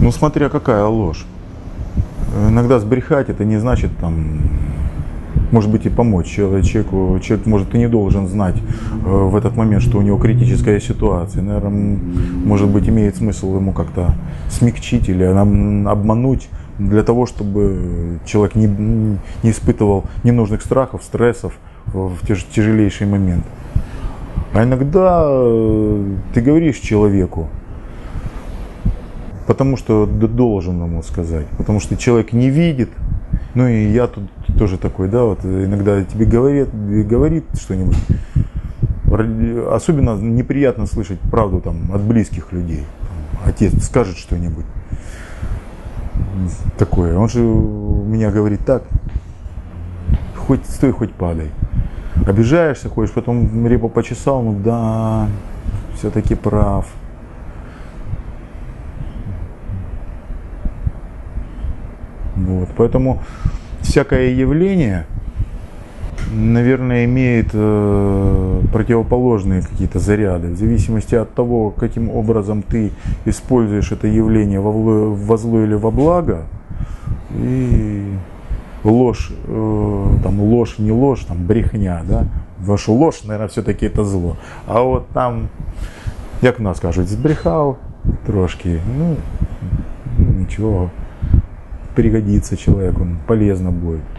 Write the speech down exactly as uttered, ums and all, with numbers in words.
Ну, смотря какая ложь. Иногда сбрехать это не значит, там, может быть, и помочь человеку. Человек, может, и не должен знать в этот момент, что у него критическая ситуация. Наверное, может быть, имеет смысл ему как-то смягчить или обмануть для того, чтобы человек не, не испытывал ненужных страхов, стрессов в тяж, тяжелейший момент. А иногда ты говоришь человеку, потому что должен ему сказать, потому что человек не видит. Ну и я тут тоже такой, да, вот иногда тебе говорит, говорит что-нибудь. Особенно неприятно слышать правду там от близких людей. Отец скажет что-нибудь такое. Он же меня говорит так, хоть стой, хоть падай. Обижаешься, ходишь, потом репу почесал, ну да, все-таки прав. Вот, поэтому всякое явление, наверное, имеет э, противоположные какие-то заряды. В зависимости от того, каким образом ты используешь это явление во, во зло или во благо, и ложь, э, там ложь, не ложь, там брехня, да, вашу ложь, наверное, все-таки это зло. А вот там, як у нас кажуть, збрехав трошки, ну, ничего, пригодится человеку, полезно будет.